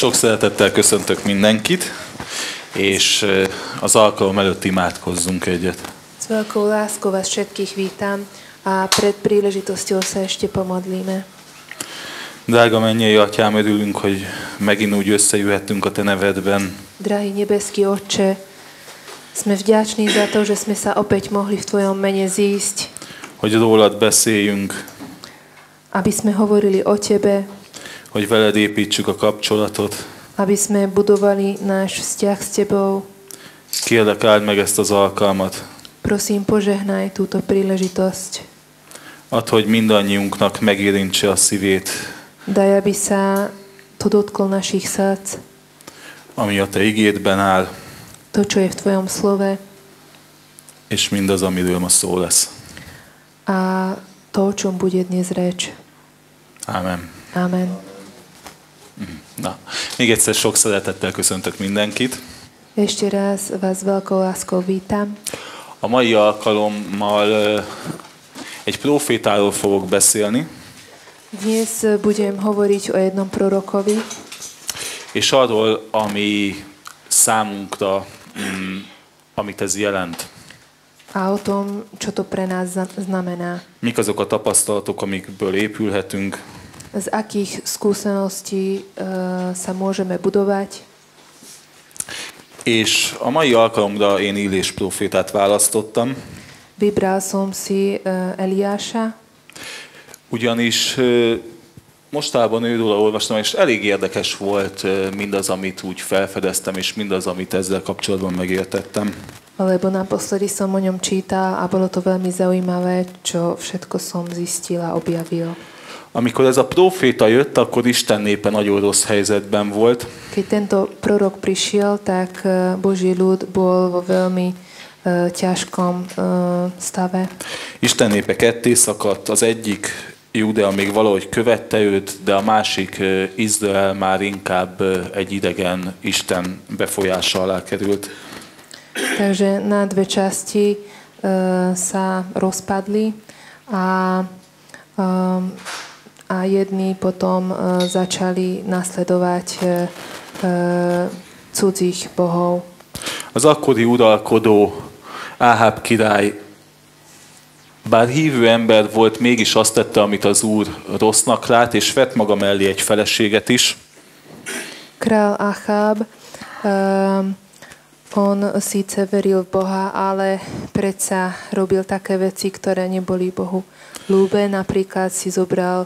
Sok szeretettel köszöntök mindenkit, és az alkalom előtt imádkozzunk egyet. S veľkou láskou vás všetkých vítam a pred príležitosťou sa ešte pomodlíme. Drága mennyei Atyám, örülünk, hogy megint úgy összejöhettünk a Te nevedben. Drahý nebeský Otče, sme vďační za to, že sme sa opäť mohli v Tvojom mene zísť. Hogy rólad beszéljünk. Aby sme hovorili o Tebe. Hogy veled építsük a kapcsolatot. Aby sme budovali náš vzťah s Tebou. Kérlek, áld meg ezt az alkalmat. Prosím, požehnaj túto príležitosť. Add, hogy mindannyiunknak megérintse a szívét. Daj, aby sa to dotkol našich srdc. Ami a Te igédben áll. To, čo je v Tvojom slove. És mindaz, amiről ma szó lesz. A to, o čom bude dnes reč. Amen. Amen. Na, még egyszer sok szeretettel köszöntök mindenkit. Ešte raz vás veľkou láskou vítam. A mai alkalommal egy profétáról fogok beszélni. Dnes budem hovoriť o jednom prorokovi. És arról, ami számunkra, amit ez jelent. A o tom, čo to pre nás znamená. Mik azok a tapasztalatok, amikből épülhetünk. Z akých skúseností sa môžeme budovať. És a mai alkalomra én Illés profétát választottam. Vybral som si Eliáša. Ugyanis mostában őről olvastam, és elég érdekes volt mindaz, amit úgy felfedeztem, és mindaz, amit ezzel kapcsolatban megértettem. Lebo naposledy som o ňom čítal a bolo to veľmi zaujímavé, čo všetko som zistil a objavil. Amikor ez a proféta jött, akkor Isten népe nagyon rossz helyzetben volt. Keď tento prorok prišiel, tak Boží ľud bol vo veľmi ťažkom stave. Isten népe ketté szakadt, az egyik Júdea még valahogy követte őt, de a másik Izrael már inkább egy idegen Isten befolyása alá került. Takže na dve časti sa rozpadli a jedni potom začali nasledovať cudzích bohov. Az akkori uralkodó Áháb király, bár hívő ember volt, mégis azt tette, amit az Úr rossznak lát, és vett maga mellé egy feleséget is. Král Acháb, on síce veril v Boha, ale predsa robil také veci, ktoré neboli Bohu ľúbe. Napríklad si zobral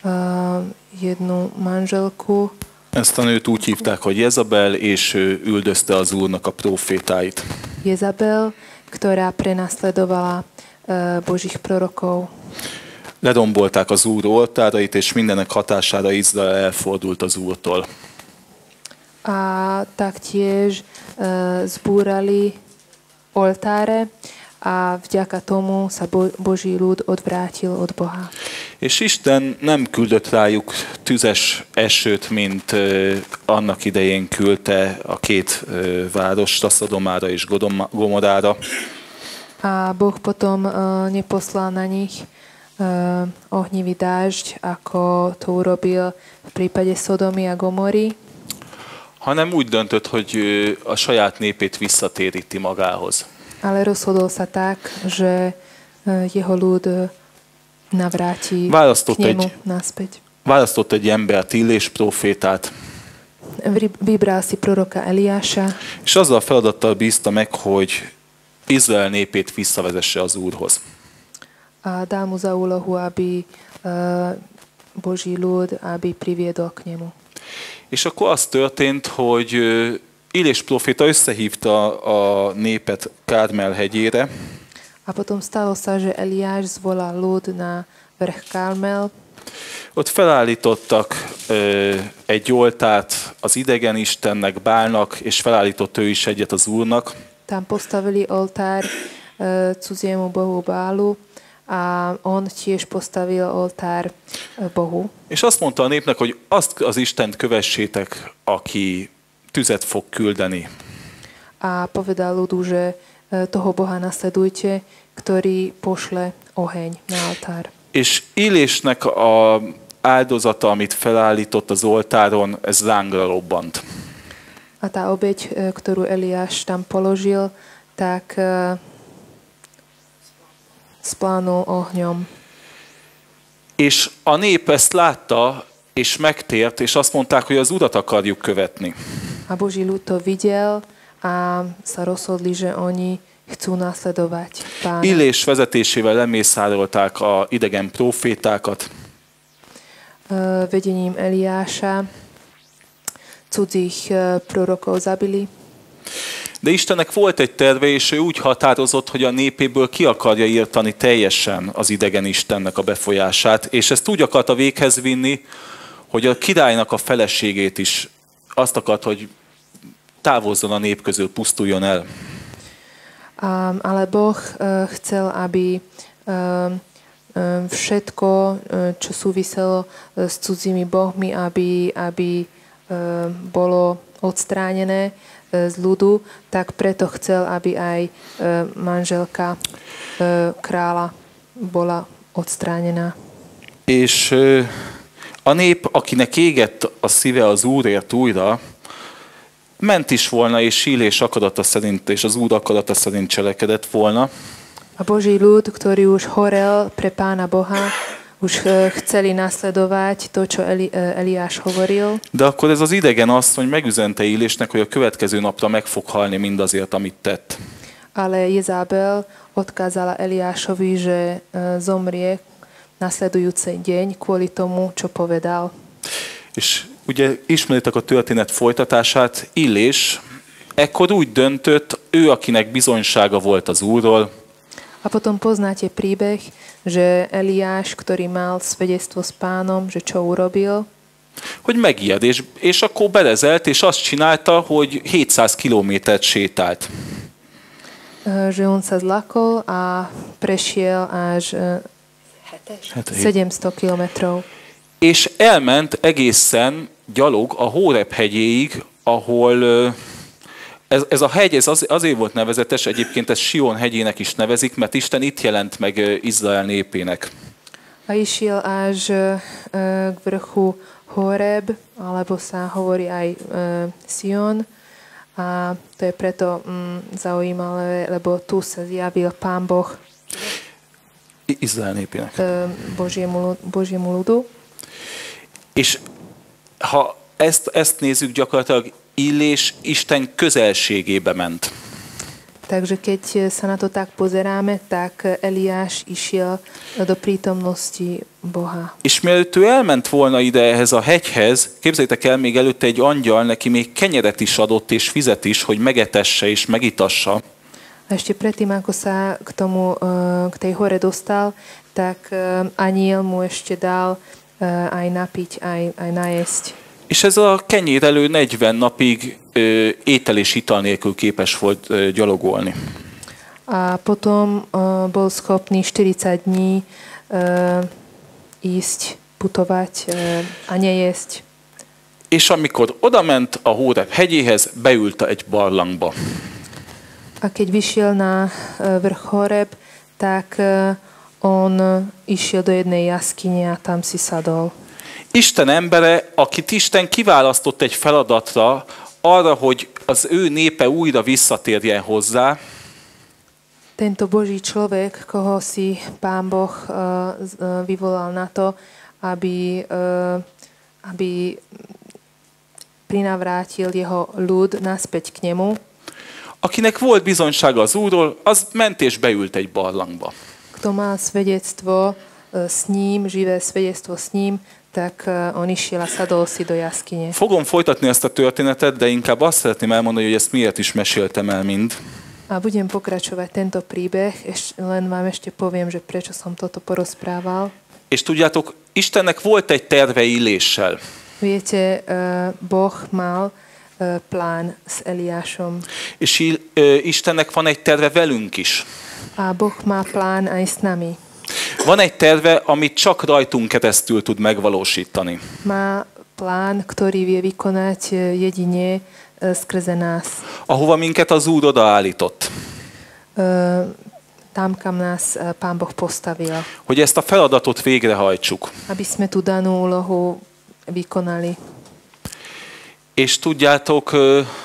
jednu manželku. Ezt a nőt úgy hívták, hogy Jezabel, és ő üldözte az Úrnak a profétáit. Jezabel, ktorá prenasledovala Božích prorokov. Ledombolták az Úr oltárait, és mindenek hatására Izrael elfordult az Úrtól. A taktiež zbúrali oltáre a vďaka tomu sa Boží ľud odvrátil od Boha. És Isten nem küldött rájuk tüzes esőt, mint annak idején küldte a két várost, Szodomára és Gomorára. A Boh potom neposlal na nich ohnivý dážď, ako to urobil v prípade Sodomy a Gomory, hanem úgy döntött, hogy a saját népét visszatéríti magához. Ale rozhodol sa tak, že jeho ľud navráti k nemu naspäť. Választott egy embert, Illés profétát. Vybral si proroka Eliáša. És azzal a feladattal bízta meg, hogy Izrael népét visszavezesse az Úrhoz. A dal mu za úlohu, aby Boží ľud, aby priviedol k nemu. És akkor az történt, hogy Illés proféta összehívta a népet Kármel hegyére. A potom stalo sa, že Eliáš zvolal ľud na vrch Karmel. Ott felállítottak egy oltárt az idegen istennek, Bálnak, és felállított ő is egyet az Úrnak. Tam postavili oltár cudziemu bohu Bálu a on tiež postavil oltár Bohu. És azt mondta a népnek, hogy azt az Istent kövessétek, aki tüzet fog küldeni. A povedal ľudu, že toho Boha nasledujte, ktorý pošle oheň na oltár. És Illésnek a áldozata, amit felállított az oltáron, ez lángra robbant. A tá obeť, ktorú Eliáš tam položil, tak splánul ohňom. És a nép ezt látta, és megtért, és azt mondták, hogy az Urat akarjuk követni. A Boží ľud to videl a sa rozhodli, že oni chcú nasledovať Pána. Illés vezetésével lemészárolták a idegen profétákat. Vedením Eliáša cudzích prorokov zabili. De Istennek volt egy terve, és ő úgy határozott, hogy a népéből ki akarja írtani teljesen az idegen Istennek a befolyását, és ezt úgy akarta véghez vinni, hogy a királynak a feleségét is azt akart, hogy távozzon a nép közül, pusztuljon el. Ale Boh chcel, aby všetko, čo súviselo s cudzími bohmi, aby bolo odstránené z ľudu, tak preto chcel, aby aj manželka kráľa bola odstránená. És a nép, akinek égett a szíve az Úrért újra, ment is volna, és Illés akarata szerint, és az Úr akarata szerint cselekedett volna. A Boží ľud, ktorý už horel pre Pána Boha, už chceli nasledovať to, čo Eliáš hovoril. De akkor ez az idegen asszony megüzente Illésnek, hogy a következő napra meg fog halni mindazért, amit tett. Ale Jezabel odkázala Eliášovi, že zomrie nasledujúci deň kvôli tomu, čo povedal. És ugye ismeritek a történet folytatását, Illés ekkor úgy döntött, ő, akinek bizonysága volt az Úrról, a potom poznáte príbeh, že Eliáš, ktorý mal svedectvo s Pánom, že čo urobil, hogy megijed, és akkor belezelt, és azt csinálta, hogy 700 kilométert sétált. Že on sa zlakol a prešiel až 700 kilometrov. És elment egészen gyalog a Hóreb hegyéig, ahol ez a hegy azért volt nevezetes, egyébként ezt Sion hegyének is nevezik, mert Isten itt jelent meg Izrael népének. A išiel až k vrchu Hóreb, alebo sa hovorí aj Sion. A to je preto zaujímavé, lebo tu sa zjavil Pán Boh Izrael népének. Božiemu ľudu. És ha ezt nézzük, gyakorlatilag Illés Isten közelségébe ment. Takže keď sa na to tak pozeráme, tak Eliáš išiel do prítomnosti Boha. És mielőtt ő elment volna ide ehhez a hegyhez, képzeljétek el, még előtte egy angyal neki még kenyeret is adott és vizet is, hogy megetesse és megitassa. A ešte predtým, ako sa k tej hore dostal, tak anjel mu ešte dal aj napiť, aj najesť. És ez a kenyérelő 40 napig étel és ital nélkül képes volt gyalogolni. A potom bol schopný 40 dní ísť, putovať a nejesť. És amikor odament a Hóreb hegyéhez, beült egy barlangba. A keď vyšiel na vrch Hóreb, tak on išiel do jednej jaskyne a tam si sadol. Isten embere, akit Isten kiválasztott egy feladatra, arra, hogy az ő népe újra visszatérjen hozzá. Tento Boží človek, koho si Pán Boh vyvolal na to, aby prinavrátil jeho ľud naspäť k nemu. Akinek volt bizonysága az Úrról, az ment és beült egy barlangba. Kto mal svedectvo s ním, živé svedectvo s ním, tak on išiel a sadol si do jaskyne. Fogom folytatni ezt a történetet, de inkább azt szeretném elmondani, hogy ezt miért is meséltem el mind. A budem pokračovať tento príbeh, len vám ešte poviem, že prečo som toto porozprával. És tudjátok, Istennek volt egy terve Illéssel. Viete, Boh mal plán s Eliášom. És Istennek van egy terve velünk is. A Boh má plán aj s nami. Van egy terve, amit csak rajtunk keresztül tud megvalósítani. Má plán, ktorý vie vykonať jedine skrze nás. Ahova minket az Úr odaállított. tam, kam nás Pán Boh postavil. Hogy ezt a feladatot végrehajtsuk. Aby sme tú danú úlohu vykonali. És tudjátok,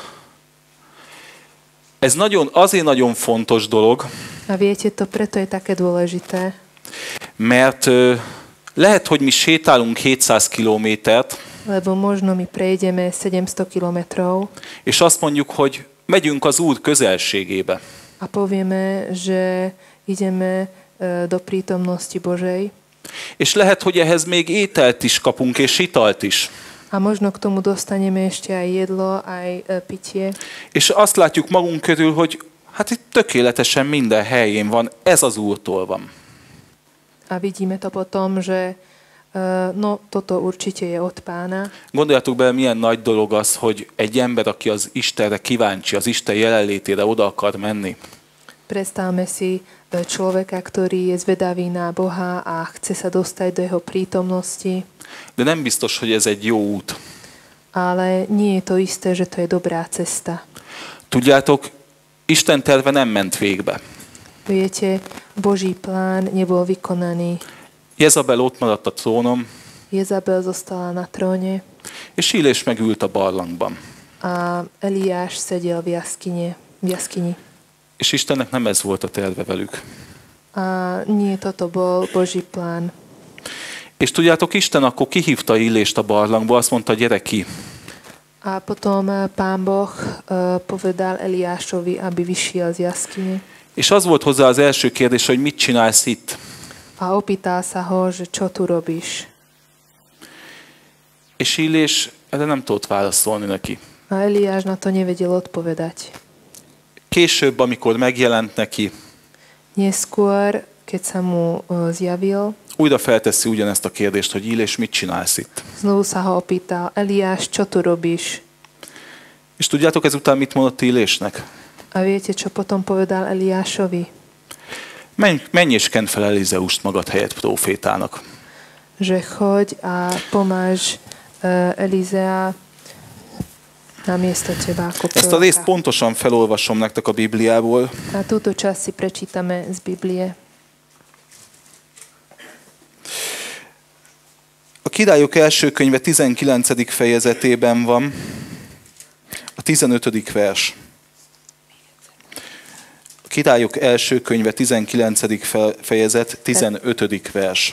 ez azért nagyon fontos dolog, a viete, to preto je také dôležité, mert lehet, hogy mi sétálunk 700 kilométert, lebo možno my prejdeme 700 kilometrov és azt mondjuk, hogy megyünk az Úr közelségébe. a povieme, že ideme do prítomnosti Božej. És lehet, hogy ehhez még ételt is kapunk, és italt is. A možno k tomu dostaneme ešte aj jedlo, aj pitie. És azt látjuk magunk körül, hogy hát itt tökéletesen minden helyén van, ez az Úrtól van. A vidíme to potom, že no, toto určite je od Pána. Gondoljatok bele, milyen nagy dolog az, hogy egy ember, aki az Istenre kíváncsi, az Isten jelenlétére oda akar menni. Predstavme si človeka, ktorý je zvedavý na Boha a chce sa dostať do jeho prítomnosti. De nem biztos, hogy ez egy jó út. Ale nie je to isté, že to je dobrá cesta. Tudjátok, Isten terve nem ment végbe. Viete, Boží plán nebol vykonaný. Jezabel ott maradt a trónom, Jezabel zostala na tróne és Illés megült a barlangban. a Eliáš sedel v jaskyni. És Istennek nem ez volt a terve velük. A nie toto bol Boží plán. És tudjátok, Isten akkor kihívta Illést a barlangba, azt mondta, gyere ki. A potom Pán Boh povedal Eliášovi, aby vyšiel z jaskyne. És az volt hozzá az első kérdés, hogy mit csinálsz itt. A opýtal sa ho, že čo tu robíš. És Illés erre nem tudott válaszolni neki. A Eliáš na to nevedel odpovedať. Később, amikor megjelent neki, Neskôr, keď sa mu zjavil, újra felteszi ugyanezt a kérdést, hogy Illés, mit csinálsz itt. znovu sa ho opýtal, Eliáš, čo tu robíš? És tudjátok ezután mit mondott Illésnek? A viete, čo potom povedal Eliášovi? Menj és kend fel Elizeust magad helyett prófétának. Že choď a pomáž Elizea namiesto teba ako Ezt a részt proroka. pontosan felolvasom nektek a Bibliából. A túto časť si prečítame z Biblie. A Királyok első könyve 19. fejezetében van a 15. vers. A Királyok első könyve 19. fejezet 15. vers.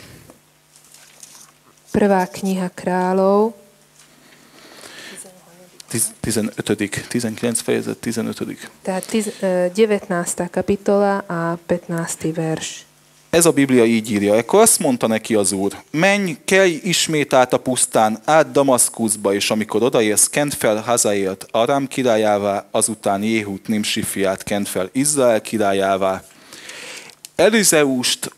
Prvá kniha kráľov, 15. 19 fejezet 15. tehát 19. kapitola a 15. vers. Ez a Biblia így írja. Ekkor azt mondta neki az Úr, menj, kelj ismét át a pusztán, át Damaszkuszba, és amikor odaérsz, kend fel Hazaélt Aram királyává, azután Jéhút Nimsi fiát kend fel Izrael királyává. Elizeust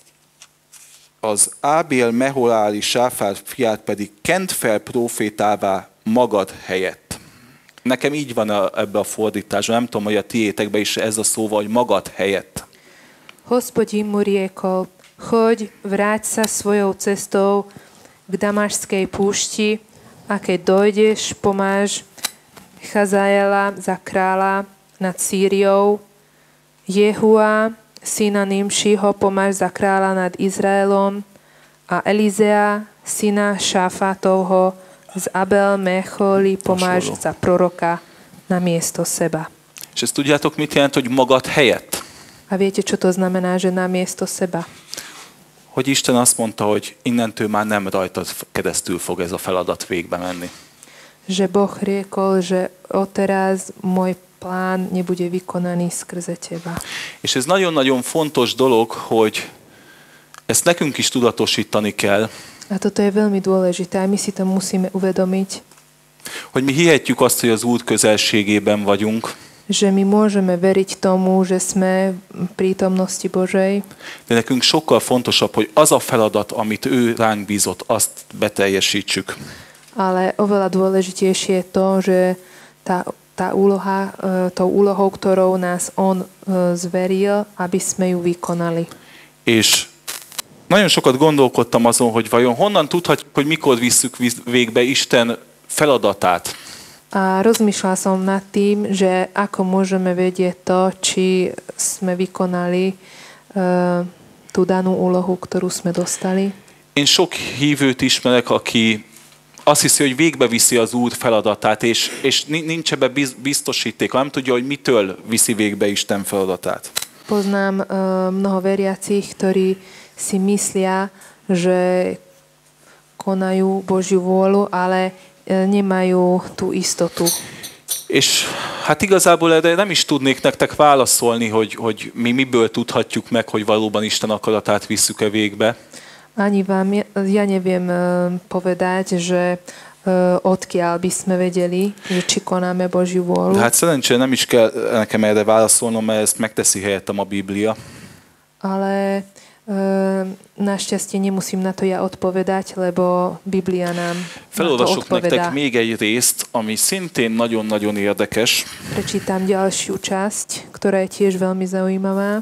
az Ábél Meholáli Sáfár fiát pedig kend fel prófétává magad helyett. Nekem így van ebbe a fordításban, nem tudom, hogy a tiétekben is ez a szó, hogy magad helyett. Hospodin mu riekol, choď, vráť sa svojou cestou k Damašskej púšti a keď dojdeš, pomáž Chazaela za kráľa nad Sýriou, Jehua, syna Nimšiho, pomáž za kráľa nad Izraelom a Elizea, syna Šáfatovho z Abel Mecholi, pomáž za proroka na miesto seba. És ezt tudjátok, mit jelent, hogy magad helyett? A viete, čo to znamená, že na miesto seba? Hogy Isten azt mondta, hogy innentől már nem rajtad keresztül fog ez a feladat végbe menni. Že Boh riekol, že odteraz môj plán nebude vykonaný skrze teba. És ez nagyon-nagyon fontos dolog, hogy ezt nekünk is tudatosítani kell, A toto je veľmi dôležité a my si to musíme uvedomiť, hogy mi hihetjük azt, hogy az Úr közelségében vagyunk, že my môžeme veriť tomu, že sme v prítomnosti Božej, de nekünk sokkal fontosabb, hogy az a feladat, amit ő ránk bízott, azt beteljesítsük. ale oveľa dôležitejšie je to, že tá úloha, tou úlohou, ktorou nás on zveril, aby sme ju vykonali. És nagyon sokat gondolkodtam azon, hogy vajon honnan tudhatjuk, hogy mikor visszük végbe Isten feladatát. A rozmýšľala som nad tým, že ako môžeme vedieť to, či sme vykonali tú danú úlohu, ktorú sme dostali. Én sok hívőt ismerek, aki azt hiszi, hogy végbe viszi az Úr feladatát, és nincs ebbe biztosítéka, nem tudja, hogy mitől viszi végbe Isten feladatát. Poznám mnoho veriacich, ktorí si myslia, že konajú Božiu vôľu, ale nemajú tú istotu. És hát igazából erre nem is tudnék nektek válaszolni, hogy mi miből tudhatjuk meg, hogy valóban Isten akaratát visszük-e végbe. Ani vám, ja neviem povedať, že odkiaľ by sme vedeli, že či konáme Božiu vôľu. De hát szerencsére nem is kell nekem erre válaszolnom, mert ezt megteszi helyettem a Biblia. Ale našťastie nemusím na to ja odpovedať, lebo Biblia nám na to Felolvasok nektek odpovedá. még egy részt, ami szintén nagyon-nagyon érdekes. Prečítam ďalšiu časť, ktorá je tiež veľmi zaujímavá.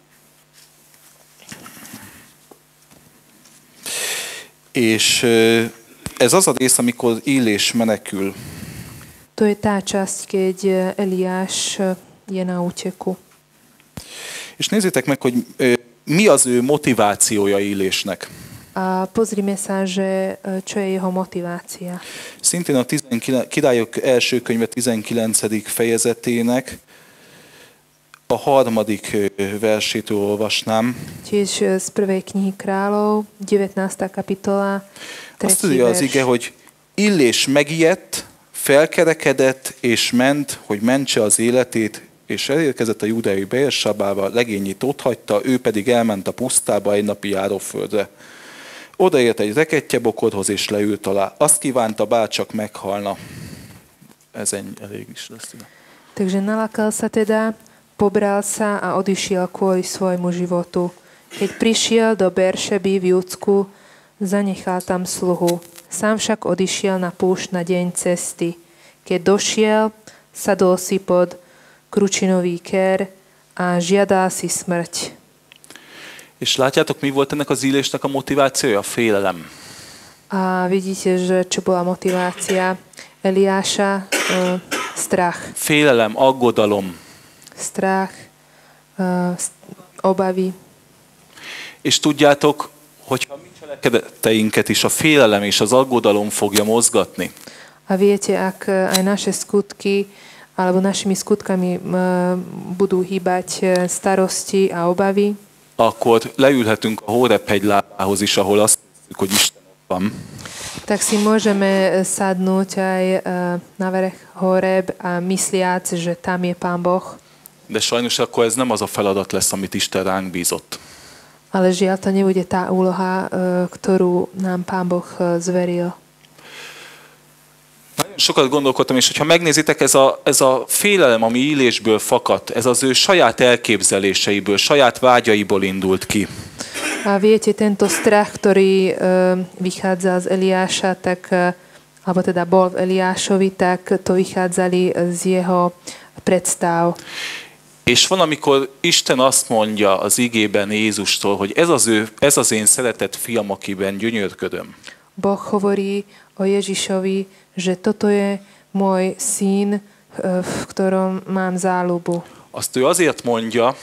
És ez az a rész, amikor Illés menekül. To je tá časť, keď Eliáš je na úteku. És nézzétek meg, hogy mi az ő motivációja Illésnek. A pozrime sa, že čo je jeho motivácia. Szintén a Királyok első könyve 19. fejezetének a 3. versétől olvasnám. Tiež z prvej knihy kráľov, 19. kapitola, 3. Azt tudja az ige, verš. hogy Illés megijedt, felkerekedett és ment, hogy mentse az életét, és elérkezett a júdeai Beersabába, legényét otthagyta, ő pedig elment a pusztába egy napi járóföldre. Odaért egy rekettyebokorhoz és leült alá. Azt kívánta, bárcsak meghalna. Ez elég is lesz. Takže nalakal sa teda, pobral sa a odišiel kvôli svojmu životu. Keď prišiel do Beršeby v Júdsku, zanechal tam sluhu. Sám však odišiel na púšť na deň cesty. Keď došiel, sadol si pod kručinový ker a žiadal si smrť. És látjátok, mi volt ennek az Illésnek a motivációja? A félelem. A vidíte, že čo bola motivácia Eliáša? Strach. Félelem, aggodalom. Strach, obavy. És tudjátok, hogyha mi cselekedeteinket is a félelem és az aggodalom fogja mozgatni, A viete, ak aj naše skutky alebo našimi skutkami budú hýbať starosti a obavy, akkor leülhetünk a Hóreb hegy lábához is, ahol azt hiszük, hogy Isten ott van. tak si môžeme sadnúť aj na vrch Horeb a mysliac, že tam je Pán Boh. De sajnos akkor ez nem az a feladat lesz, amit Isten ránk bízott. Ale žiaľ, to nebude tá úloha, ktorú nám Pán Boh zveril. Nagyon sokat gondolkodtam, és hogyha megnézitek, ez a félelem, ami Illésből fakadt, ez az ő saját elképzeléseiből, saját vágyaiból indult ki. A viete, tento strach, ktorý vychádza z Eliáša, tak, alebo teda bol v Eliášovi, tak to vychádzali z jeho predstav. És van, amikor Isten azt mondja az igében Jézustól, hogy ez az én szeretett fiam, akiben gyönyörködöm. Boh hovorí o Ježišovi, že toto je môj syn, v ktorom mám záľubu. Azt ő azért mondja,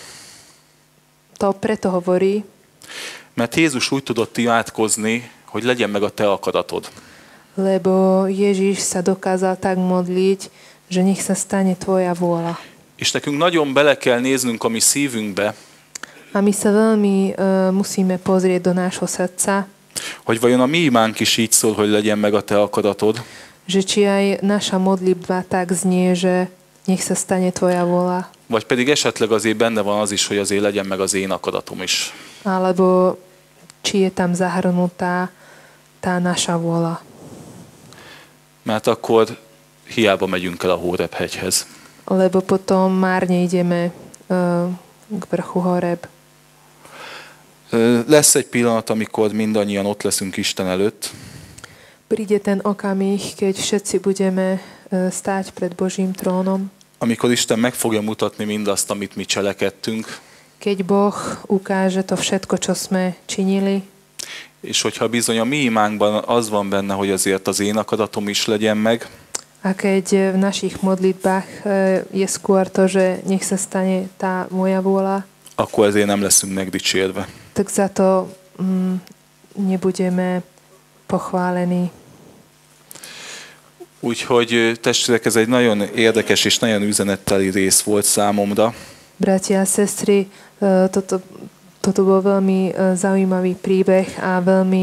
To preto hovorí, mert Jézus úgy tudott imádkozni, hogy legyen meg a te akaratod. lebo Ježiš sa dokázal tak modliť, že nech sa stane tvoja vôľa. És nekünk nagyon bele kell néznünk a mi szívünkbe, A my sa veľmi musíme pozrieť do nášho srdca, hogy vajon a mi imánk is így szól, hogy legyen meg a te akaratod, že či aj naša modlitba tak znie, že nech sa stane tvoja vôľa, vagy pedig esetleg azért benne van az is, hogy azért legyen meg az én akaratom is. alebo či je tam zahrnutá tá naša vôľa. Mert akkor hiába megyünk el a Hóreb hegyhez. Lebo potom márne ideme k vrchu Horeb. Lesz egy pillanat, amikor mindannyian ott leszünk Isten előtt, Príde ten okamih, keď všetci budeme stáť pred Božím trónom, amikor Isten meg fogja mutatni mindazt, amit mi cselekedtünk, keď Boh ukáže to všetko, čo sme činili, és hogyha bizony a mi imánkban az van benne, hogy azért az én akaratom is legyen meg, A keď v našich modlitbách je skôr to, že nech sa stane tá moja vôľa, akkor ezért nem leszünk megdicsérve. tak za to nebudeme pochválení. Úgyhogy testvérek, ez egy nagyon érdekes és nagyon üzenetteli rész volt számomra. Bratia a sestry, toto bol veľmi zaujímavý príbeh a veľmi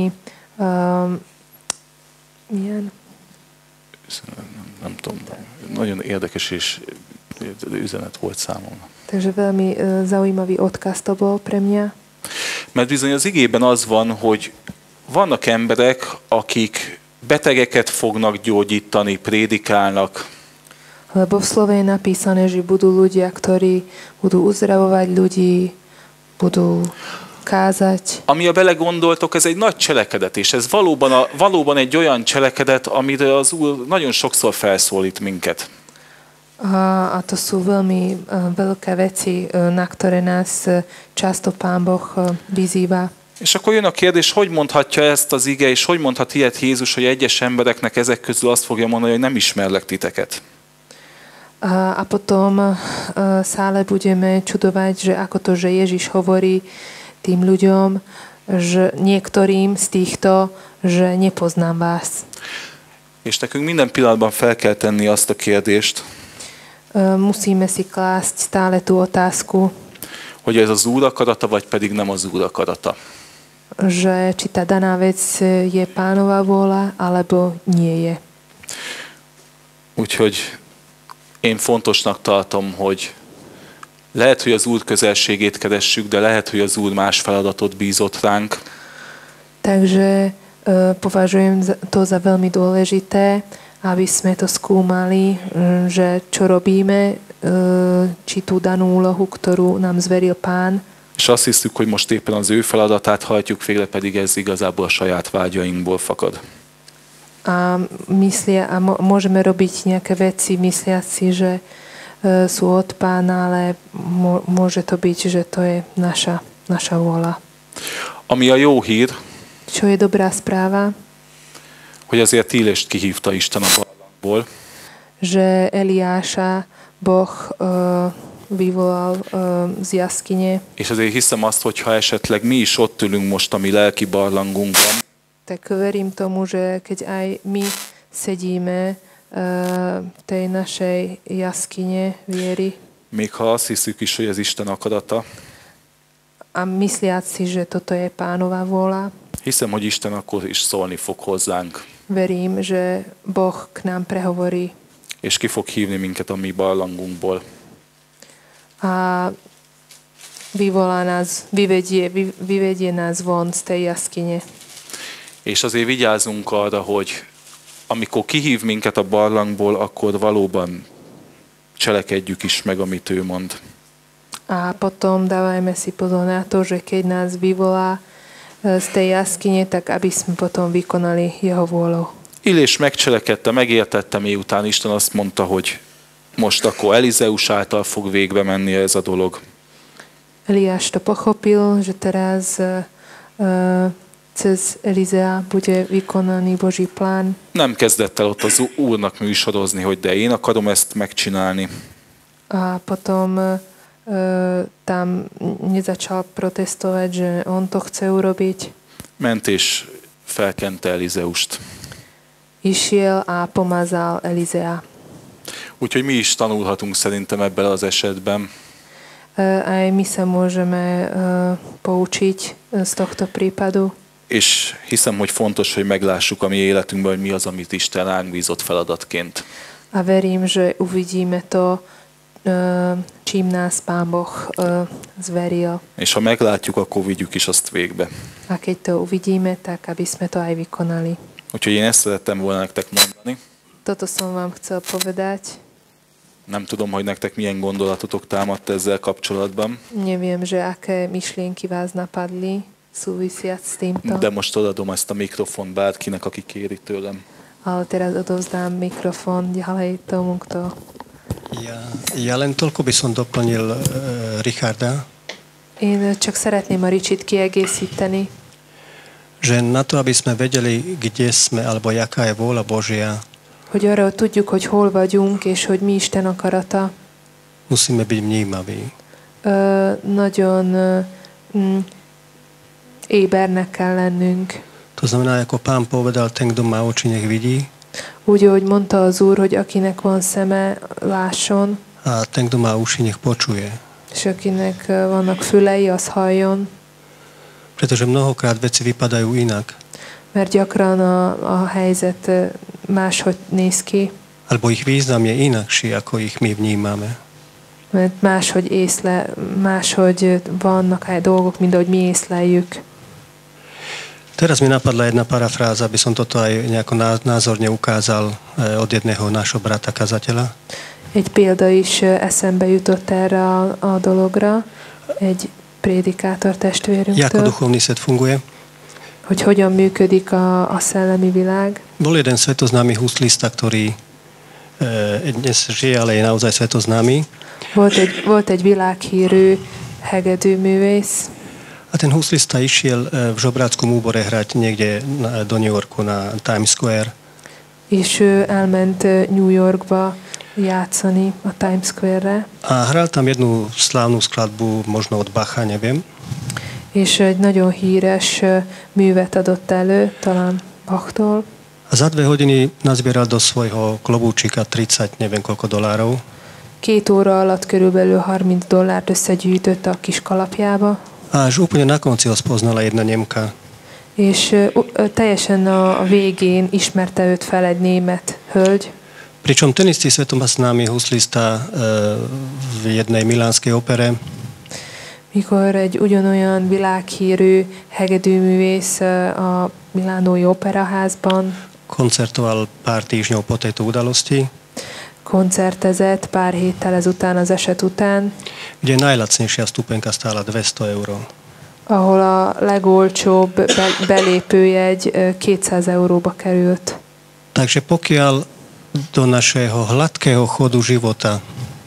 nem tudom, nagyon érdekes és üzenet volt számomra. Takže veľmi zaujímavý odkaz to bol pre mňa. Mert bizony az igében az van, hogy vannak emberek, akik betegeket fognak gyógyítani, prédikálnak. Lebo v slove je napísané, že budú ľudia, ktorí budú uzdravovať ľudí, budú kázať. Ami a belegondoltok, ez egy nagy cselekedet, és ez valóban egy olyan cselekedet, amire az Úr nagyon sokszor felszólít minket. A to sú veľmi veľké veci, na ktoré nás často Pán Boh vyzýva. És akkor jön a kérdés, hogy mondhatja ezt az ige, és hogy mondhat ilyet Jézus, hogy egyes embereknek ezek közül azt fogja mondani, hogy nem ismerlek titeket. A potom sa ale budeme čudovať, že ako to, že Ježiš hovorí tým ľuďom, že niektorým z týchto, že nepoznám vás. És nekünk minden pillanatban fel kell tenni azt a kérdést, musíme si klásť stále tú otázku, hogy ez az Úr akarata, vagy pedig nem az Úr akarata. Že či tá daná vec je Pánova vôľa, alebo nie je. Úgyhogy én fontosnak tartom, hogy lehet, hogy az Úr közelségét keressük, de lehet, hogy az Úr más feladatot bízott ránk. Takže považujem to za veľmi dôležité, aby sme to skúmali, že čo robíme, či tú danú úlohu, ktorú nám zveril Pán. És azt hiszük, hogy most éppen az ő feladatát hajtjuk végre, pedig ez igazából a saját vágyainkból fakad. A môžeme robiť nejaké veci, mysliať si, že sú od Pána, ale môže to byť, že to je naša vôľa. Ami a jó hír, čo je dobrá správa, hogy azért Ílést kihívta Isten a barlangból. Že Eliáša Boh vyvolal z jaskyne. És azért hiszem azt, hogy ha esetleg mi is ott ülünk most a mi lelki barlangunkban, tak verím tomu, že keď aj my sedíme v tej našej jaskyne viery, még ha azt hiszük is, hogy ez Isten akarata, a mysliať si, že toto je Pánova vôľa, hiszem, hogy Isten akkor is szólni fog hozzánk. Verím, že Boh k nám prehovorí. És ki fog hívni minket a mi barlangunkból. A vyvolá nás, vyvedie nás von z tej jaskyne. És azért vigyázzunk arra, hogy amikor kihív minket a barlangból, akkor valóban cselekedjük is meg, amit ő mond. A potom dávajme si pozor na to, že keď nás vyvolá z tej jaskyne, tak aby sme potom vykonali jeho vôľu. Illés megcselekedte, megértette, miután Isten azt mondta, hogy most akkor Elizeus által fog végbe menni ez a dolog. Eliáš to pochopil, že teraz cez Elizea bude vykonaný Boží plán. Nem kezdett el ott az Úrnak műsorozni, hogy de én akarom ezt megcsinálni. A potom tam nezačal protestovať, že on to chce urobiť. Ment és felkente Elizeust. Išiel a pomazal Elizea. Úgyhogy mi is tanulhatunk szerintem ebben az esetben. Aj my sa môžeme poučiť z tohto prípadu. És hiszem, hogy fontos, hogy meglássuk a mi életünkben, hogy mi az, amit Isten ránk bízott feladatként. A verím, že uvidíme to, čím nás Pán Boh zveril. És ha meglátjuk, akkor vigyük is azt végbe. A keď to uvidíme, tak aby sme to aj vykonali. Úgyhogy én ezt szerettem volna nektek mondani. Toto som vám chcel povedať. Nem tudom, hogy nektek milyen gondolatotok támadt ezzel kapcsolatban. Neviem, že aké myšlienky vás napadli súvisiac s týmto. De most odadom ezt a mikrofon bárkinek, aki kéri tőlem. Ale teraz odovzdám mikrofón ďalej tomu, kto... Ja len toľko by som doplnil Richarda. Én csak szeretném a Richit kiegészíteni. Že na to, aby sme vedeli, kde sme, alebo jaká je vôľa Božia, Hogy arra tudjuk, hogy hol vagyunk, és hogy mi Isten akarata. musíme byť vnímaví. Nagyon ébernek kell lennünk. To znamená, ako Pán povedal, ten, kto má oči, nech vidí. Úgy, ahogy mondta az Úr, hogy akinek van szeme, lásson. A ten, kto má uši, nech počuje. És akinek vannak fülei, az halljon. Pretože mnohokrát veci vypadajú inak. Mert gyakran a helyzet máshogy néz ki. Alebo ich význam je inakší, ako ich my vnímame. Mert máshogy vannak dolgok, mint ahogy mi észleljük. Teraz mi napadla jedna parafráza, aby som toto aj nejako názorne ukázal od jedného nášho brata kazateľa. Egy példa is eszembe jutott erre a dologra, egy prédikátor testvérünktől. Ako duchovný svet funguje? Hogy hogyan működik a szellemi világ. Bol jeden svetoznámy huslista, ktorý dnes žije, ale je naozaj svetoznámy. Volt egy világhírű hegedűművész. A ten huslista išiel v žobráckom úbore hrať niekde do New Yorku na Times Square. És ő elment New Yorkba játszani a Times Square-re. A hral tam jednu slávnu skladbu, možno od Bacha, neviem. És egy nagyon híres művet adott elő, talán Bachtól. A za 2 hodiny nazbieral do svojho klobúčika 30, neviem koľko dolárov. 2 óra alatt körülbelül $30 összegyűjtött a kis kalapjába. A až úplne na konci ho spoznala jedna Nemka. És teljesen a végén ismerte őt fel egy német hölgy. Pričom ten istý svetoznámy huslista v jednej milánskej opere, mikor egy ugyanolyan világhírű hegedűművész a milánói operaházban koncertoval pár týždňov po tejto udalosti, koncertezett pár héttel ezután, az eset után, kde najlacnejšia stupenka stála 200 €. ahol a legolcsóbb belépőjegy 200 euróba került. Takže pokiaľ do našeho hladkého chodu života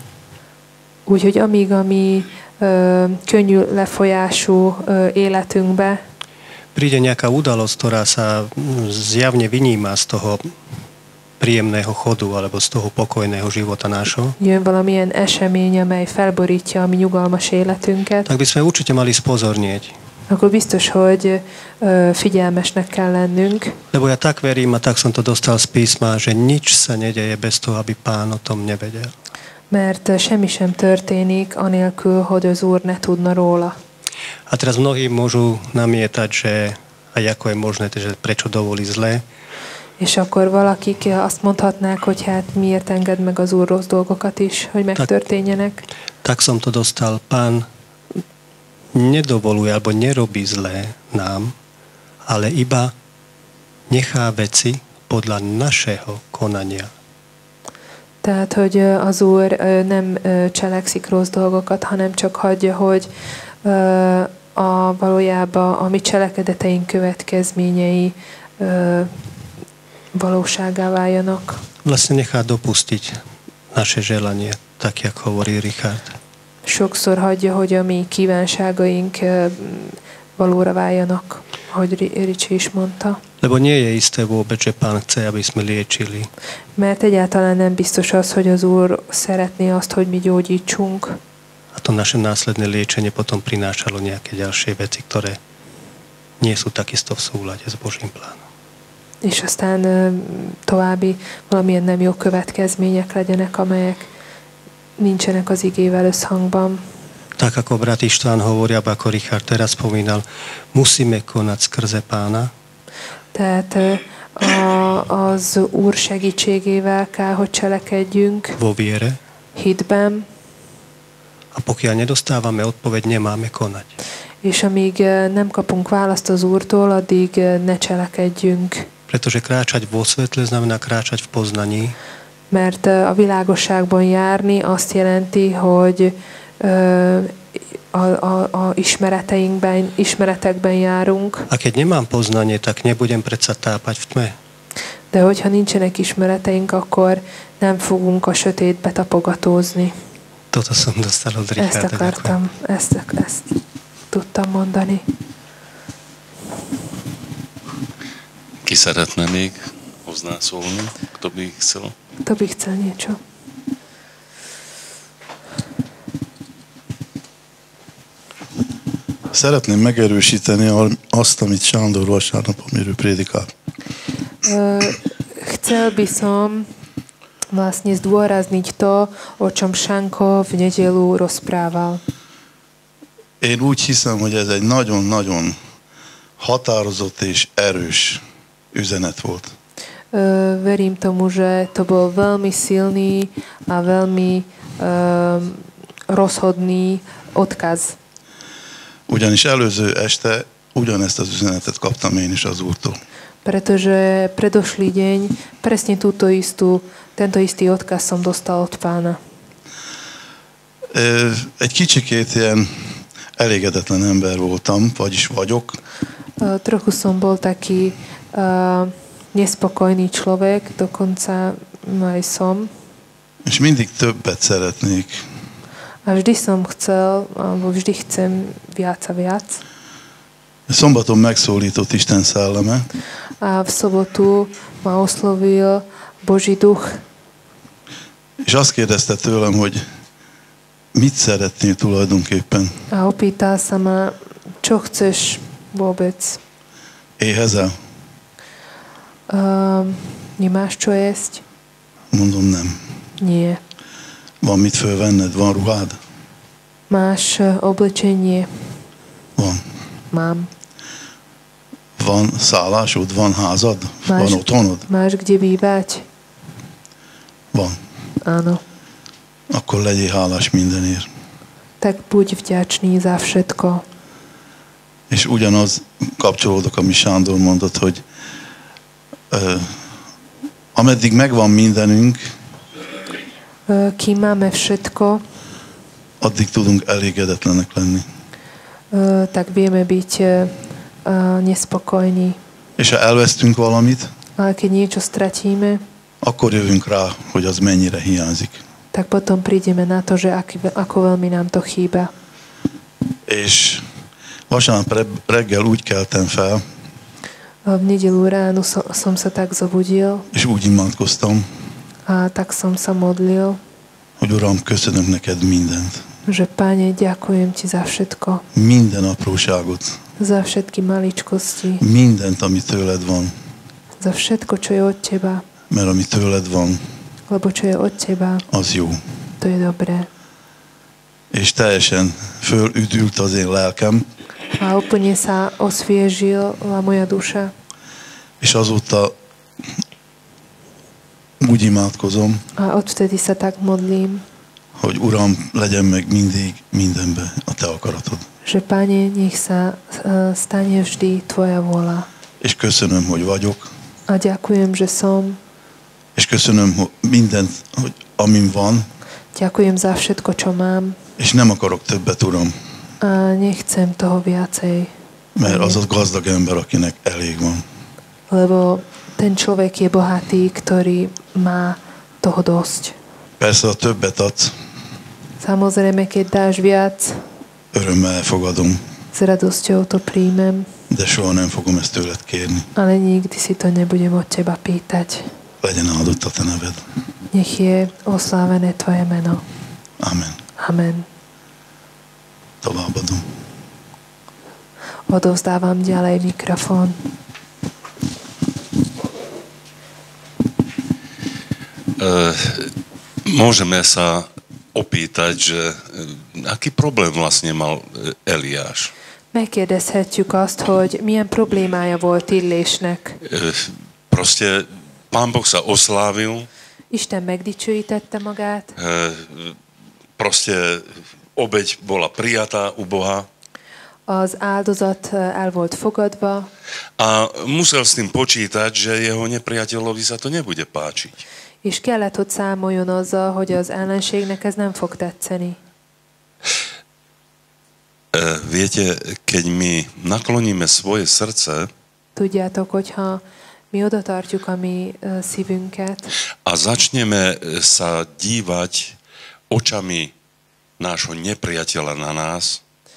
úgyhogy amíg a mi könnyű lefolyású életünkbe príde nejaká udalosť, ktorá sa zjavne vyníma z toho príjemného chodu alebo z toho pokojného života nášho, jön valamilyen esemény, amely felborítja a mi nyugalmas életünket, tak by sme určite mali spozornieť. akkor biztos, hogy figyelmesnek kell lennünk. Lebo ja tak verím, a tak som to dostal z písma, že nič sa nedeje bez toho, aby Pán o tom nevedel. Mert semmi sem történik anélkül, hogy az Úr ne tudna róla. A teraz mnohí môžu namietať, že aj ako je možné, že prečo dovolí zlé. És akkor valakik azt mondhatnák, hogy hát miért enged meg az Úr rossz dolgokat is, hogy megtörténjenek. Tak som to dostal. Pán nedovoluje alebo nerobí zlé nám, ale iba nechá veci podľa našeho konania. Tehát, hogy az Úr nem cselekszik rossz dolgokat, hanem csak hagyja, hogy valójában a mi cselekedeteink következményei valóságá váljanak. Vlastne nechá dopustiť naše želanie, tak jak hovorí Richard. Sokszor hagyja, hogy a mi kívánságaink valóra váljanak, ahogy Ricsi is mondta. Lebo nie je isté vôbec, že Pán chce, aby sme liečili. Mert egyáltalán nem biztos az, hogy az Úr szeretné azt, hogy mi gyógyítsunk. A to naše následné liečenie potom prinášalo nejaké ďalšie veci, ktoré nie sú takisto v súlade s Božím plánom. És aztán további valamilyen nem jó következmények legyenek, amelyek nincsenek az igével összhangban. Tak ako brat István hovorí, ako Richard teraz spomínal, musíme konať skrze Pána. Tehát az Úr segítségével kell, hogy cselekedjünk. Vo viere. Hitben. A pokiaľ nedostávame odpoveď, nemáme konať. És amíg nem kapunk választ az Úrtól, addig ne cselekedjünk. Pretože kráčať vo svetle znamená kráčať v poznaní. Mert a világosságban járni azt jelenti, hogy a ismeretekben járunk. A keď nemám poznanie, tak nebudem predsa tápať v tme. De hogyha nincsenek ismereteink, akkor nem fogunk a sötétbe tapogatózni. Toto som dostal od Richarda. Ezt akartam, ezt tudtam mondani. Ki szeretne még hozzászólni? Kto by chcel? Kto by chcel niečo? Szeretném megerősíteni azt, amit Sándor vasárnap, amiről prédikál. Chcel by som vlastne zdôrazniť to, o čom Šanko v nedeľu rozprával. Én úgy hiszem, hogy ez egy nagyon-nagyon határozott és erős üzenet volt. Verím tomu, že to bol veľmi silný a veľmi rozhodný odkaz. Ugyanis előző este ugyanezt az üzenetet kaptam én is az Úrtól. Pretože predošlý deň presne tento istý odkaz som dostal od Pána. Egy kicsikét ilyen elégedetlen ember voltam, vagyis vagyok. Trochu som bol taký nespokojný človek, dokonca aj som. És mindig többet szeretnék. A vždy som chcel, alebo vždy chcem viac a viac. Szombaton megszólított Isten szelleme. A v sobotu ma oslovil Boží duch. És azt kérdezte tőlem, hogy mit szeretnél tulajdonképpen? A opýtal sa ma, čo chceš vôbec? Éhezel? Nemáš čo jesť? Mondom, nem. Nie. Van mit fölvenned? Van ruhád? Máš oblečenie? Van. Mám. Van szállásod? Van házad? Van otthonod? Máš kde bývať? Van. Áno. Akkor legyél hálás mindenért. Tak buď vďačný za všetko. És ugyanaz kapcsolódok, ami Sándor mondott, hogy ameddig megvan mindenünk, kým máme všetko, addig tudunk elégedetlenek lenni. Tak vieme byť nespokojní. És ha elvesztünk valamit, ale keď niečo stratíme, akkor jövünk rá, hogy az mennyire hiányzik. Tak potom prídeme na to, že ako veľmi nám to chýba. És vasárnap reggel úgy keltem fel, v nedeľu ráno som sa tak zobudil, és úgy imádkoztam, a tak som sa modlil, hogy Uram, köszönök neked mindent. Že Pane, ďakujem ti za všetko. Minden apróságot. Za všetky maličkosti. Mindent, ami tőled van. Za všetko, čo je od teba. Mert ami tőled van, lebo čo je od teba, az jó. To je dobré. És teljesen fölüdült az én lelkem. A úplne sa osviežila moja duša. És azóta úgy imádkozom, a odvtedy sa tak modlím, hogy Uram, legyen meg mindig mindenbe a te akaratod. Že Pane, nech sa stane vždy tvoja vôľa. És köszönöm, hogy vagyok. A ďakujem, že som. És köszönöm hogy mindent, hogy amin van. Ďakujem za všetko, čo mám. És nem akarok többet, Uram. A nechcem toho viacej. Mert az a gazdag ember, akinek elég van. Lebo ten človek je bohatý, ktorý má toho dosť. Persze, a többet adsz. Samozrejme, keď dáš viac, örömmel elfogadom. S radosťou to príjmem. De soha nem fogom ezt tőled kérni. Ale nikdy si to nebudem od teba pýtať. Legyen áldott a te neved. Nech je oslávené tvoje meno. Amen. Amen. Továbbadom. Odovzdávam ďalej mikrofón. Môžeme sa opýtať, že aký problém vlastne mal Eliáš? Megkérdezhetjük azt, hogy milyen problémája volt Illésnek. Proste Pán Boh sa oslávil. Isten megdicsőítette magát. Proste obeť bola prijatá u Boha. Az áldozat el volt fogadva. A musel s tým počítať, že jeho nepriateľovi sa to nebude páčiť. És kellett, hogy számoljon azzal, hogy az ellenségnek ez nem fog tetszeni. Viete, keď my nakloníme svoje srdce, tudjátok, hogyha mi oda tartjuk a mi szívünket, a začneme sa dívať očami nášho nepriateľa na nás,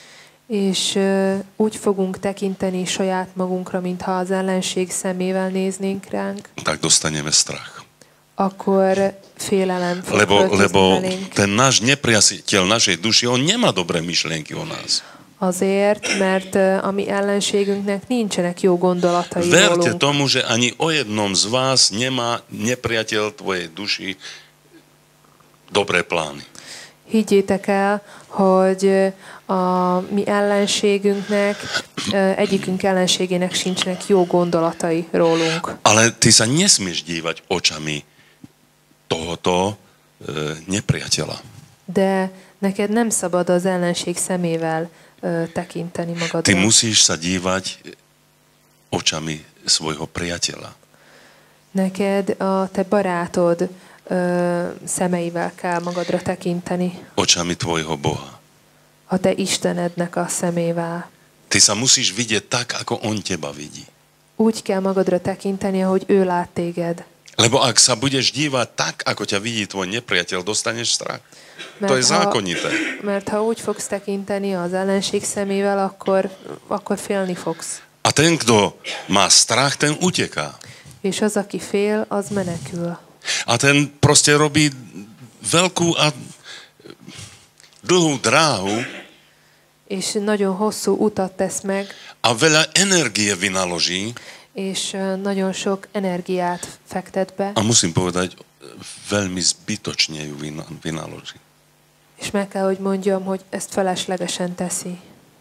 És úgy fogunk tekinteni saját magunkra, mintha az ellenség szemével néznénk ránk, tak dostaneme strach. akkor félelem fog Lebo költözni belénk. ten náš nepriateľ našej duši, on nemá dobré myšlienky o nás. Azért, mert a mi ellenségünknek nincsenek jó gondolatai Verte rólunk. tomu, že ani o jednom z vás nemá nepriateľ tvojej duši dobré plány. Higgyétek el, hogy a mi ellenségünknek, egyikünk ellenségének sincsenek jó gondolatai rólunk. Ale ty sa nesmieš dívať očami tohoto nepriateľa. De neked nem szabad az ellenség szemével tekinteni Ty magadra. musíš sa dívať očami svojho priateľa. Neked a te barátod szemeivel kell magadra tekinteni. Očami tvojho Boha. A te Istenednek a szemével. Ty sa musíš vidieť tak, ako on teba vidí. Úgy kell magadra tekinteni, ahogy ő lát téged. Lebo ak sa budeš dívať tak, ako ťa vidí tvoj nepriateľ, dostaneš strach. To je zákonité. Mert ha úgy fogsz tekinteni az ellenség szemével, akkor félni fogsz. A ten, kto má strach, ten uteká. És az, aki fél, az menekül. A ten proste robí veľkú a dlhú dráhu És nagyon hosszú utat tesz meg, a veľa energie vynaloží. és nagyon sok energiát fektet be, A musím povedať, veľmi zbytočne ju vynaloží. és meg kell, hogy mondjam, hogy ezt feleslegesen teszi.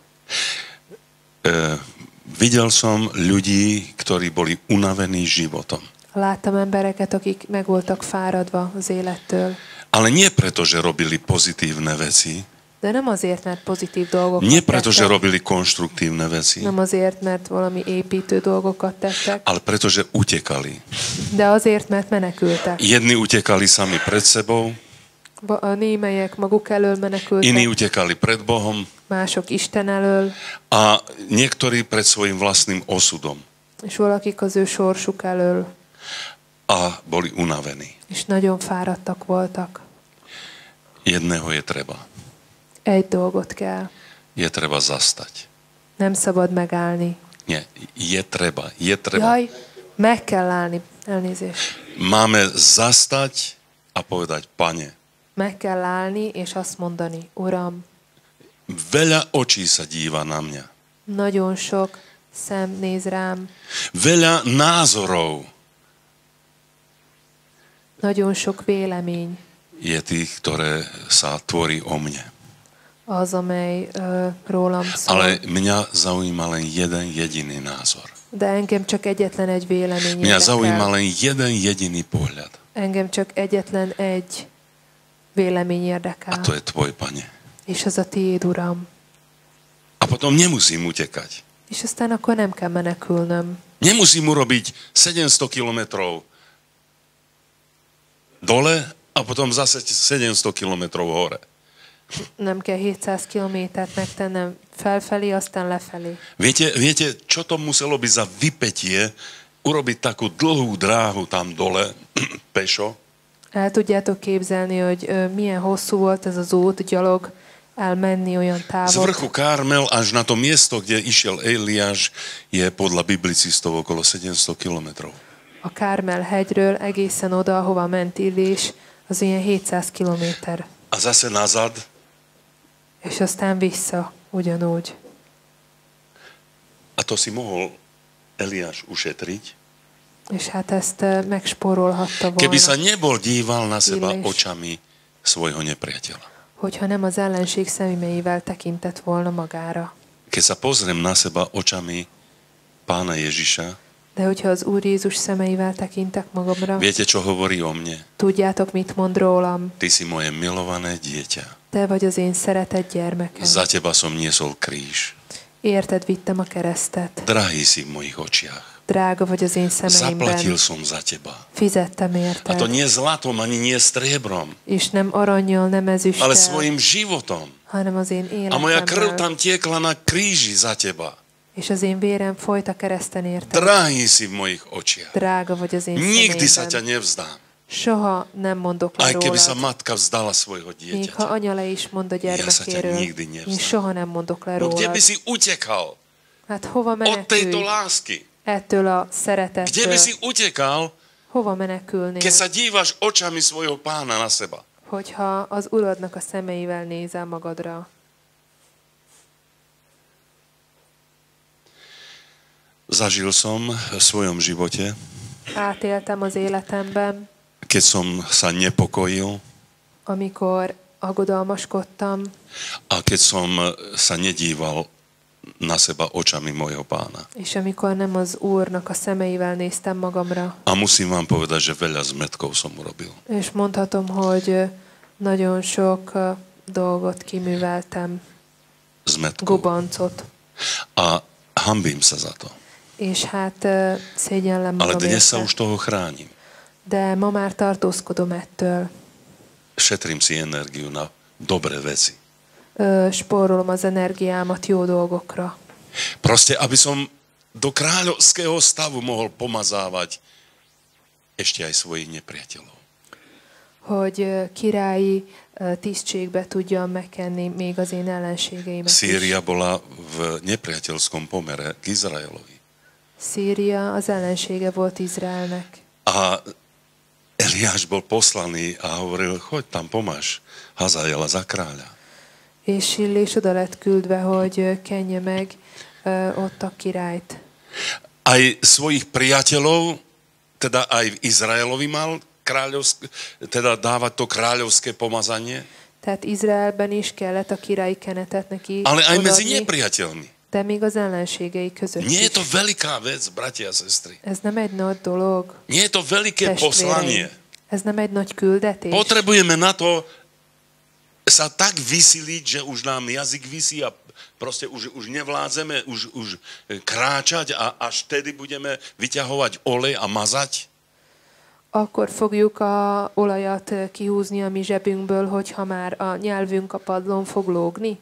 Videl som ľudí, ktorí boli unavení životom. Láttam embereket, akik meg voltak fáradva az élettől. Ale nie preto, že robili pozitívne veci, De nem azért, mert pozitív dolgokat nie preto, že tettek, robili konštruktívne veci, nem azért, mert valami építő dolgokat tettek, ale preto, že utekali. de azért, mert menekültek. Jedni utekali sami pred sebou, A némelyek maguk elől menekültek, iní utekali pred Bohom mások Isten elől, a niektorí pred svojim vlastným osudom. és valakik az ő sorsuk elől, A boli unavení. és nagyon fáradtak voltak. Jedného je treba. Egy dolgot kell. Je treba zastať. Nem szabad megállni. Nie, je treba. Jaj, meg kell állni. Elnézést. Máme zastať a povedať, Pane, Meg kell állni, és azt mondani, Uram, veľa očí sa díva na mňa. nagyon sok szem néz rám, Veľa názorov nagyon sok vélemény je tých, ktoré sa tvorí o mne. az, amely rólam szól. Ale mňa zaujíma len jeden jediný názor. De engem csak egyetlen egy vélemény Mňa zaujíma érdekel. len jeden jediný pohľad. Engem csak egyetlen egy vélemény A érdekel. to je tvoj, Pane. És az a tiéd, Uram. A potom nemusím utekať. És aztán akkor nem kell menekülnöm. Nemusím urobiť 700 kilometrov dole a potom zase 700 kilometrov hore. Nem kell 700 kilométert megtennem felfelé, aztán lefelé. Viete, čo to muselo byť za vypätie urobiť takú dlhú dráhu tam dole, pešo? El tudjátok képzelni, hogy milyen hosszú volt ez az út, gyalog elmenni olyan Z távol. vrchu Karmel až na to miesto, kde išiel Eliáš, je podľa biblicistov okolo 700 kilometrov. A Kármel hegyről egészen oda, ahova ment Illés, az ilyen 700 kilométer. A zase nazad, És aztán vissza, ugyanúgy. a to si mohol Eliáš ušetriť, És hát ezt megspórolhatta keby sa volna, nebol díval na seba Illés. očami svojho nepriateľa. hogyha nem az ellenség személyével tekintett volna magára. Keď sa pozriem na seba očami Pána Ježiša, De hogyha az Úr Jézus szemeivel tekintek magamra, viete, čo hovorí o mne? tudjátok, mit mond rólam? Ty si moje milované dieťa. Te vagy az én szeretett gyermekem. Za teba som niesol kríž. Érted vittem a keresztet. Drahý si v mojich očiach. Drága vagy az én Zaplatil szemeimben. som za teba. Fizettem A érted. to nie zlatom, ani nie striebrom, És nem arannyal, nem ale ezüsttel, svojim životom. hanem az én A moja krv életemmel. tam tiekla na kríži za teba. És az én vérem folyt a kereszten érted. Drahý si v mojich očiach. Drága vagy az én Nikdy sa ťa szemeimben. nevzdám. Soha nem mondok le Aj keby sa rólad. matka vzdala svojho Még ha dieťaťa. anya le is mond a Ja sa ťa gyermekéről, nikdy én nevzdám. soha nem mondok le No kde by rólad. si utekal Hát hova od tejto menekülj lásky? ettől a Kde by szeretettől? si utekal, Hova menekülnél, keď sa dívaš očami svojho pána na seba? hogyha az uradnak a szemeivel nézel magadra? Zažil som v svojom živote, Átéltem az életemben, keď som sa nepokojil amikor aggodalmaskodtam, a keď som sa nedíval na seba očami môjho pána. és amikor nem az Úrnak a szemeivel néztem magamra. A musím vám povedať, že veľa zmetkov som urobil. És mondhatom, hogy nagyon sok dolgot kiműveltem, Zmetkov. gubancot. A hanbím sa za to. És hát szégyellem Ale magam dnes sa érte. už toho chránim. De ma már tartózkodom ettől. Šetrím si energiu na dobré veci. Spórolom az energiámat jó dolgokra. Proste, aby som do kráľovského stavu mohol pomazávať ešte aj svojich nepriateľov. Hogy királyi tisztségbe tudjam megkenni még az én ellenségeimet is. Sýria bola v nepriateľskom pomere k Izraelovi. Szíria az ellensége volt Izraelnek. A Eliáš bol poslaný a hovoril, choď tam, pomáš Hazaela za kráľa. És Illés oda lett küldve, hogy kenje meg ott a királyt. Aj svojich priateľov, teda aj v Izraelovi mal teda dávať to kráľovské pomazanie, Tehát Izraelben is kellett a királyi kenetet neki ale aj medzi odaadni, nepriateľmi. de még az ellenségei között Nie je is. to veľká vec, bratia a sestry. Ez nem egy nagy dolog, Nie je to veľké poslanie. testvéreim. Ez nem egy nagy küldetés. Potrebujeme na to sa tak vysiliť, že už nám jazyk visí a proste už nevládzeme už kráčať a až tedy budeme vyťahovať olej a mazať. Akkor fogjuk a olajat kihúzni a mi zsebünkből, hogyha már a nyelvünk a padlón fog lógni?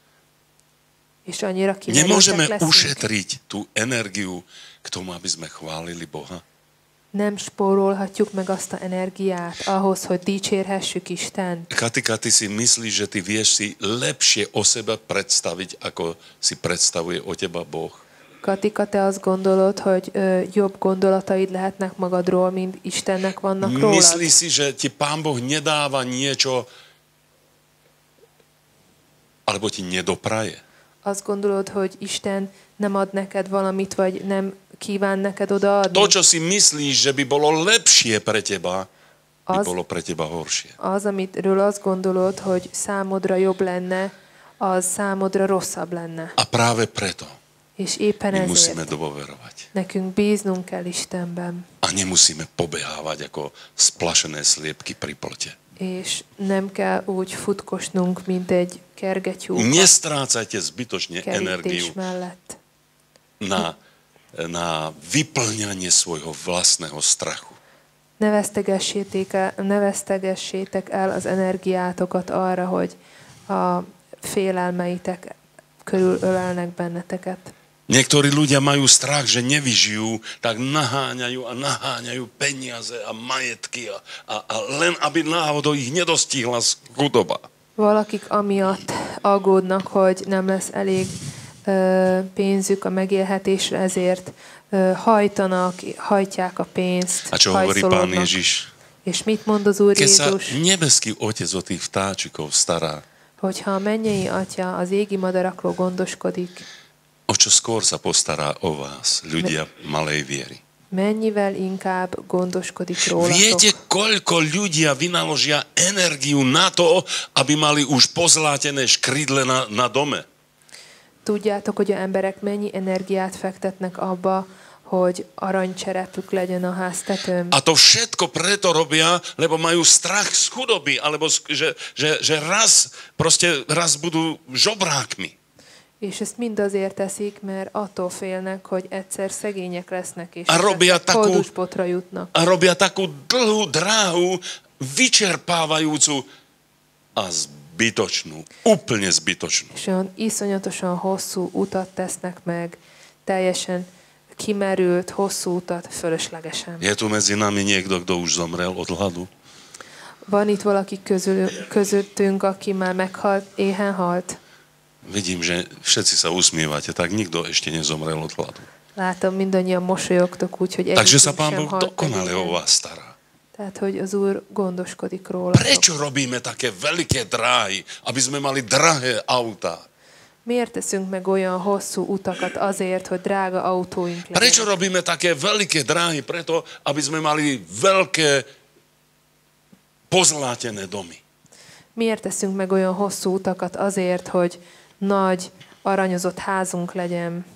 És annyira Nemôžeme kimerültek leszünk. ušetriť tú energiu k tomu, aby sme chválili Boha. Nem spórolhatjuk meg azt a energiát ahhoz, hogy dicsérhessük Istent. Katika, ty si myslíš, že ty vieš si lepšie o sebe predstaviť, ako si predstavuje o teba Boh. Katika, te azt gondolod, hogy jobb gondolataid lehetnek magadról, mint Istennek vannak rólad? Myslíš si, že ti Pán Boh nedáva niečo, alebo ti nedopraje. Azt gondolod, hogy Isten nem ad neked valamit, vagy nem kíván neked odaadni? To, čo si myslíš, že by bolo lepšie pre teba, by Az- bolo pre teba horšie. Az, amitről azt gondolod, hogy számodra jobb lenne, az számodra rosszabb lenne. A práve preto És éppen my musíme ezért dôverovať. nekünk bíznunk kell Istenben. A nemusíme pobehávať ako splašené sliepky pri plote. És nem kell úgy futkosnunk, mint egy kergetyú Nestrácajte zbytočne kerítés energiu mellett. na vyplňanie svojho vlastného strachu. Ne vesztegessétek el az energiátokat arra, hogy a félelmeitek körül ölelnek benneteket. Niektorí ľudia majú strach, že nevyžijú, tak naháňajú peniaze a majetky a len aby náhodou ich nedostihla chudoba. Valakik amiatt aggódnak, hogy nem lesz elég pénzük a megélhetésre, ezért hajtják a pénzt, A čo hovorí Pán hajszolódnak. Ježiš? És mit mond az Úr Keď sa Jézus? nebeský Otec o tých vtáčikov stará, Hogyha a mennyei Atya az égi madarakról gondoskodik, o čo skôr sa postará o vás, ľudia malej viery. mennyivel inkább gondoskodik Viete, rólatok. koľko ľudia vynaložia energiu na to, aby mali už pozlátené škrydle na dome? Tudjátok, hogy a emberek mennyi energiát fektetnek abba, hogy aranycserepük legyen a háztetőn. A to všetko preto robia, lebo majú strach z chudoby, alebo že raz budú žobrákmi. És ezt mind azért teszik, mert attól félnek, hogy egyszer szegények lesznek, és A robia takú- kolduspotra jutnak. A robia takú dlhú dráhu, vyčerpávajúcu a zbytočnú, úplne zbytočnú. És olyan iszonyatosan hosszú utat tesznek meg, teljesen kimerült, hosszú utat fölöslegesen. Je tu medzi nami niekto, kto už zomrel od hladu? Van itt valaki közöttünk, aki már meghalt, éhen halt? Vidím, že všetci sa usmievate, tak nikto ešte nezomrel od hladu. Látom, mindannyian mosolyogtok úgy, hogy Takže egyikünk sa Pán sem Boh halt meg dokonale o éhen. vás stará. Tehát, hogy az Úr gondoskodik rólatok. Prečo robíme také veľké dráhy, aby sme mali drahé autá? Miért teszünk meg olyan hosszú utakat azért, hogy drága autóink Prečo legyenek? robíme také veľké dráhy? Preto, aby sme mali veľké pozlátené domy. Miért teszünk meg olyan hosszú utakat azért, hogy nagy, aranyozott házunk legyen?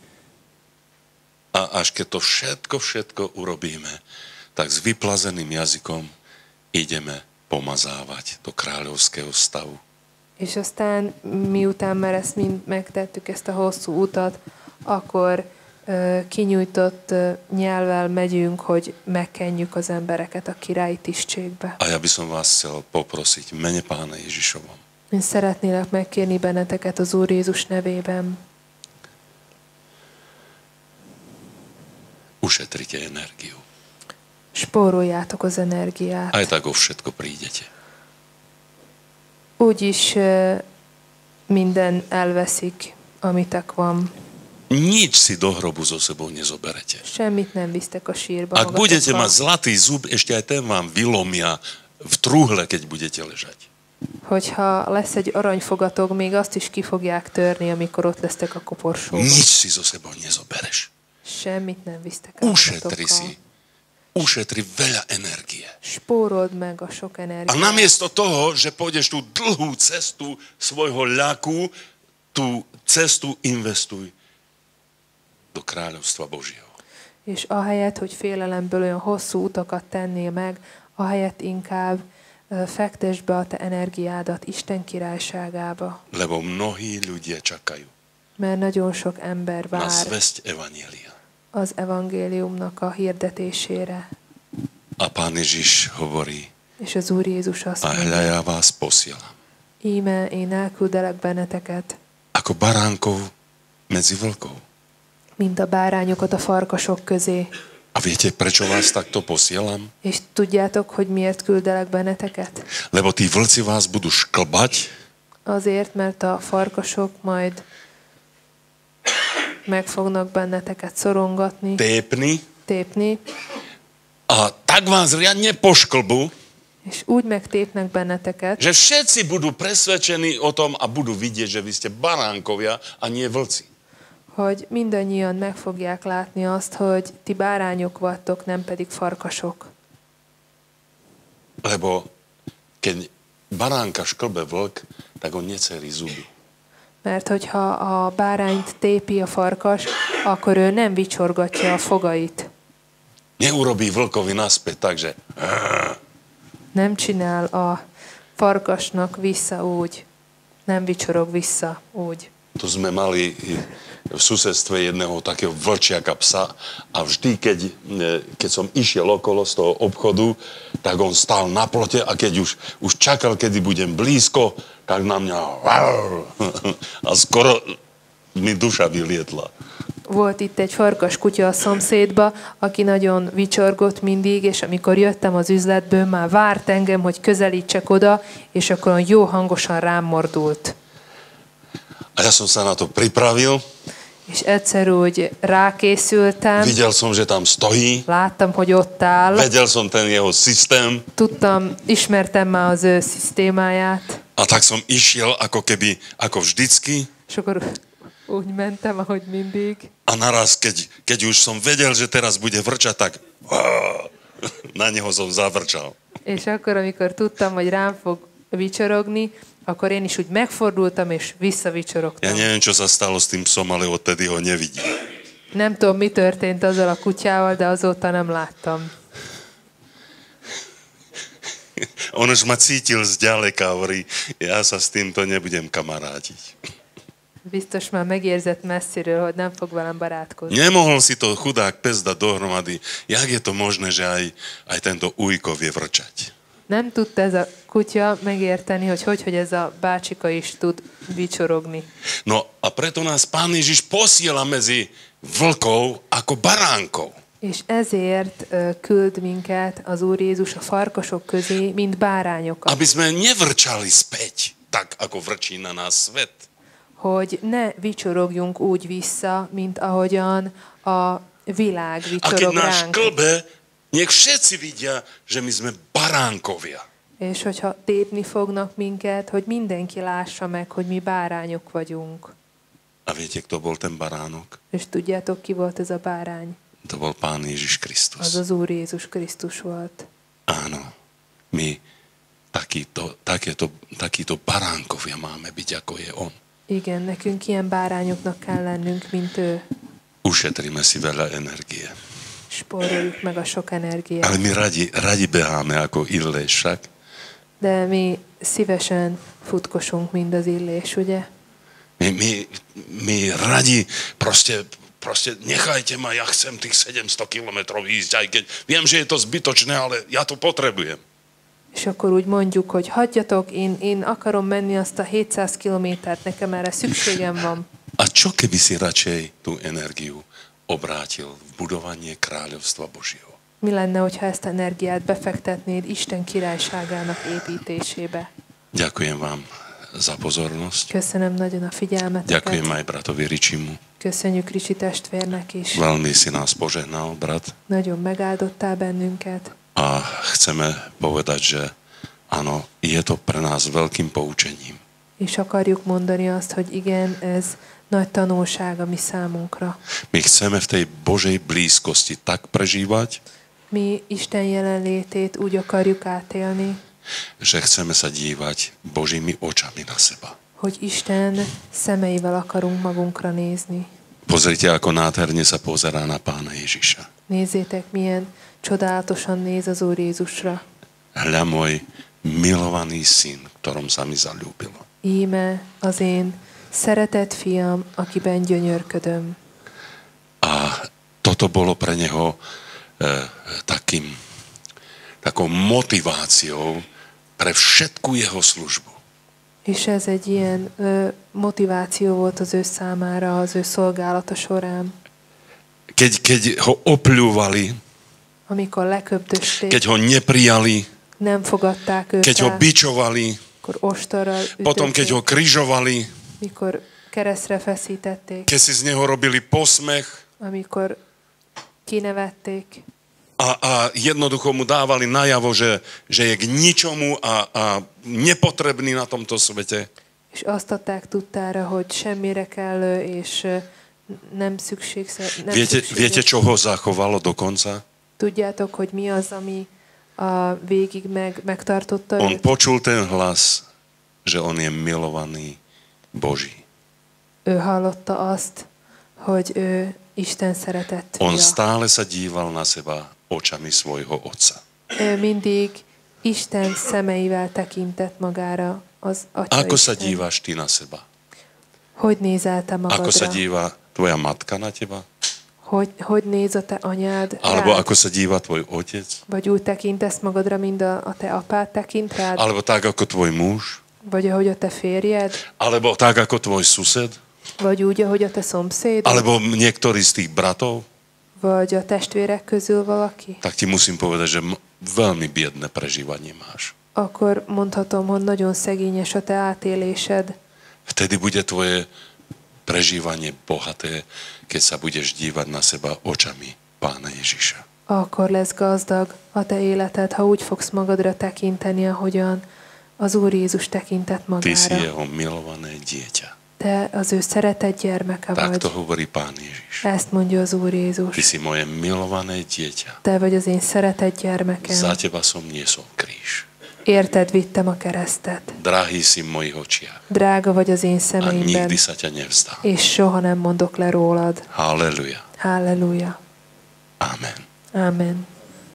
A až keď to všetko urobíme, tak s vyplazeným jazykom ideme pomazávať do kráľovského stavu. És aztán, miután már ezt mind megtettük, ezt a hosszú utat, akkor kinyújtott nyelvvel megyünk, hogy megkenjük az embereket a királyi tisztségbe. A ja by som vás chcel poprosiť v mene Pána Ježišovom. Én szeretnélek megkérni benneteket az Úr Jézus nevében. Ušetrite energiu. Spóroljátok az energiát. Aj tak o všetko prídete. Úgyis minden elveszik, amitek van. Nič si do hrobu so sebou nezoberete. Semmit nem visztek a sírba Ak budete magatokkal. mať zlatý zub, ešte aj ten vám vylomia v trúhle, keď budete ležať. Hogyha lesz egy aranyfogatok, még azt is ki fogják törni, amikor ott lesztek a koporsóban. Nič si so sebou nezobereš. Semmit nem visztek el Ušetri magatokkal. si. Ušetri veľa energie. Spórold meg a sok A energiát. namiesto toho, že pôjdeš tú dlhú cestu svojho ľaku, tú cestu investuj do kráľovstva Božieho. És ahelyett, hogy félelemből olyan hosszú utakat tennél meg, ahelyett inkább fektesd be a te energiádat Isten királyságába. Lebo mnohí ľudia čakajú Mert nagyon sok ember na vár zvesť evanielia. az evangéliumnak a hirdetésére. A Pán Ježiš hovorí, És az Úr Jézus azt a hľa mondja, ja vás posielam. íme én elküldelek benneteket, Ako baránkov medzi vlkov. mint a bárányokat a farkasok közé. A viete, prečo vás takto posielam? És tudjátok, hogy miért küldelek benneteket? Lebo tí vlci vás budú šklbať, Azért, mert a farkasok majd meg fognak benneteket szorongatni, tépni, a tak vás riadne pošklbú, és úgy megtépnek benneteket, že všetci budú presvedčení o tom a budú vidieť, že vy ste baránkovia a nie vlci. hogy mindannyian meg fogják látni azt, hogy ti bárányok vagytok, nem pedig farkasok. Lebo keď baránka šklbe vlk, tak on necerí zuby. Mert hogyha a bárányt tépi a farkas, akkor ő nem vicsorgatja a fogait. Neurobí vlkovi naspäť tak, že Nem csinál a farkasnak vissza úgy. Nem vicsorog vissza úgy. tu sme mali v susedstve jedného takého vlčiaka psa a vždy, keď som išiel okolo z toho obchodu, tak on stál na plote a keď už čakal, kedy budem blízko, tak na mňa a skoro mi duša vylietla. Volt itt egy farkas kutya a szomszédba, aki nagyon vicsorgott mindig, és amikor jöttem az üzletből, már várt engem, hogy közelítsek oda, és akkor jó hangosan rám mordult. A ja som sa na to pripravil, És egyszer úgy rákészültem, videl som, že tam stojí, láttam, hogy ott áll, vedel som ten jeho systém tudtam, ismertem már az ő szisztémáját, a tak som išiel ako vždycky és akkor úgy mentem, ahogy mindig. a naraz, keď už som vedel, že teraz bude vrčať, tak na neho som zavrčal. És akkor, amikor tudtam, hogy rám fog vicsorogni, akkor én is úgy megfordultam, és Ja visszavicsorogtam. neviem, čo sa stalo s tým psom, ale odtedy ho nevidím. Nem tudom, mi történt azzal a kutyával, de azóta nem láttam. On už ma cítil zďaleka, hovorí, ja sa s týmto nebudem kamarátiť. Biztos már megérzett messziről, hogy nem fog velem barátkozni. Nemohol si to chudák pes dať dohromady. Jak je to možné, že aj tento ujko vie vrčať? Nem tudta ez a kutya megérteni, hogy ez a bácsika is tud vicsorogni. No a preto nás Pán Ježiš posiela medzi vlkov ako baránkov. És ezért küld minket az Úr Jézus a farkasok közé, mint bárányokat. Aby sme nevrčali späť, tak ako vrčí na nás svet. Hogy ne vicsorogjunk úgy vissza, mint ahogyan a világ A keď vicsorog nás ránk. klbe, nech všetci vidia, že my sme baránkovia. És hogyha tépni fognak minket, hogy mindenki lássa meg, hogy mi bárányok vagyunk. A viete, kto bol ten baránok? És tudjátok, ki volt ez a bárány? To bol Pán Ježiš Az Kristus. az Úr Jézus Krisztus volt. Áno, my takíto baránkovia máme byť, ako je on. Igen, nekünk ilyen bárányoknak kell lennünk, mint ő. Ušetríme si veľa energie. Spóroljuk meg a sok energiát. Ale my radi beháme ako Illés však. De mi szívesen futkosunk, mind az Illés, ugye? My radi proste nechajte ma, ja chcem tých 700 kilometrov ísť, aj keď viem, že je to zbytočné, ale ja to potrebujem. És akkor úgy mondjuk, hogy hagyjatok, én akarom menni azt a 700 kilométert, nekem erre szükségem van. A čo keby si radšej tú energiu obrátil v budovanie kráľovstva Božieho? Mi lenne, hogyha ezt a energiát befektetnéd Isten királyságának építésébe? Ďakujem vám za pozornosť. Köszönöm nagyon a figyelmeteket. Ďakujem aj bratovi Ričimu. Köszönjük Ricsi testvérnek is. Veľmi si nás požehnal, brat. Nagyon megáldottál bennünket. A chceme povedať, že áno, je to pre nás veľkým poučením. És akarjuk mondani azt, hogy igen, ez nagy tanulság a mi számunkra. My chceme v tej Božej blízkosti tak prežívať, Mi Isten jelenlétét úgy akarjuk átélni, že chceme sa dívať Božími očami na seba. hogy Isten szemeivel akarunk magunkra nézni. Pozrite, ako nádherne sa pozerá na Pána Ježiša. Nézzétek, milyen csodálatosan néz az Úr Jézusra. Hľa môj milovaný syn, v ktorom sa mi zaľúbilo. Íme az én szeretett fiam, akiben gyönyörködöm. A toto bolo pre neho takou motiváciou pre všetku jeho službu. És ez egy ilyen motiváció volt az ő számára, az ő szolgálata során. Keď ho opľúvali, Amikor leköptösték, keď ho neprijali, nem fogadták őt keď ho el, bičovali, akkor ostorral potom keď ho ütötték, križovali, mikor keresztre feszítették, keď si z neho robili posmech amikor kinevették, a jednoducho mu dávali najavo, že je k ničomu a nepotrebný na tomto svete. és azt adták tudtára, hogy semmire kellő, és nem Viete, čo ho zachovalo dokonca? Tudjátok, hogy mi az, ami a végig megtartotta On őt? počul ten hlas, že on je milovaný Boží. Ő hallotta azt, hogy ő Isten szeretett On fia. stále sa díval na seba očami svojho otca. Ő mindig Isten szemeivel tekintett magára az Atya Ako sa Isten. díváš ty na seba? Hogy nézel te Ako sa magadra? díva tvoja matka na teba? Hogy néz a te anyád Alebo rád? ako sa díva tvoj otec? Vagy úgy tekintesz magadra, mint a te apád tekint rád? Alebo tak ako tvoj muž? Vagy ahogy a te férjed? Alebo tak ako tvoj sused? Vagy úgy, ahogy a te szomszéd? Alebo niektorý z tých bratov? Vagy a testvérek közül valaki? Tak ti musím povedať, že veľmi biedne prežívanie máš. Akkor mondhatom, hogy nagyon szegényes a te átélésed. Vtedy bude tvoje prežívanie bohaté, keď sa budeš dívať na seba očami Pána Ježiša. Akkor lesz gazdag a te életed, ha úgy fogsz magadra tekinteni, ahogyan az Úr Jézus tekintett Ty si magára. jeho milované dieťa. Te az ő szeretett gyermeke Tak to vagy. hovorí Pán Ježiš. Ezt mondja az Úr Ty Jézus. si moje milované dieťa. Te vagy az én szeretett Za gyermekem. teba som niesol kríž. Érted vittem a keresztet. Drahý si v mojich očiach. Drága vagy az én A szemeimben, nikdy sa ťa nevzdám. és soha nem mondok le rólad. Halleluja. Halleluja. Amen. Amen.